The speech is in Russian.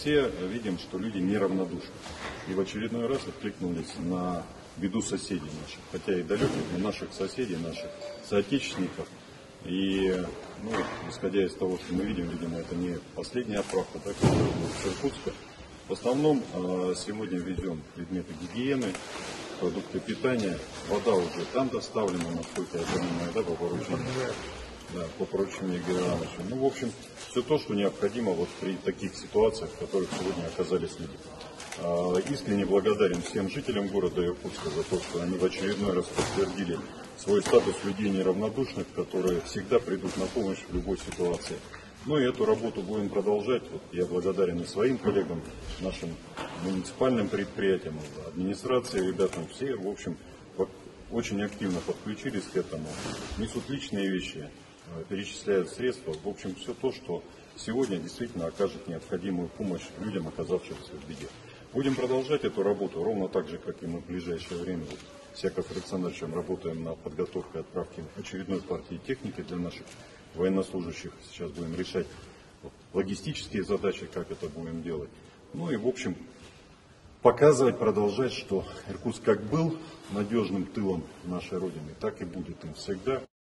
все видим, что люди неравнодушны. И в очередной раз откликнулись на беду соседей наших, хотя и далеких, но наших соседей, наших соотечественников. И, исходя из того, что мы видим, видимо, это не последняя отправка, так как с Иркутска. В основном сегодня везем предметы гигиены, продукты питания, вода уже там доставлена, насколько я понимаю, да, по поручению Игоря Ивановича. В общем, все то, что необходимо вот при таких ситуациях, в которых сегодня оказались люди. Искренне благодарен всем жителям города Иркутска за то, что они в очередной раз подтвердили свой статус людей неравнодушных, которые всегда придут на помощь в любой ситуации. И эту работу будем продолжать. Вот я благодарен и своим коллегам, нашим муниципальным предприятиям, администрации, ребятам, все, в общем, очень активно подключились к этому, несут личные вещи, перечисляют средства. В общем, все то, что сегодня действительно окажет необходимую помощь людям, оказавшимся в беде. Будем продолжать эту работу, ровно так же, как и мы в ближайшее время с Яковом Александровичем работаем на подготовке и отправке очередной партии техники для наших военнослужащих. Сейчас будем решать логистические задачи, как это будем делать. И, в общем, показывать, продолжать, что Иркутск как был надежным тылом нашей Родины, так и будет им всегда.